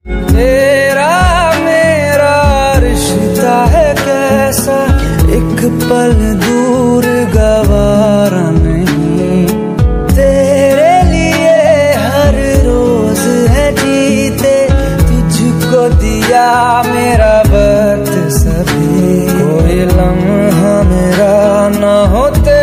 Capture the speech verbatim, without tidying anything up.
तेरा मेरा रिश्ता है कैसा, एक पल दूर गवारा नहीं। तेरे लिए हर रोज है जीते, तुझको दिया मेरा वक्त सभी। कोई लम्हा मेरा ना होते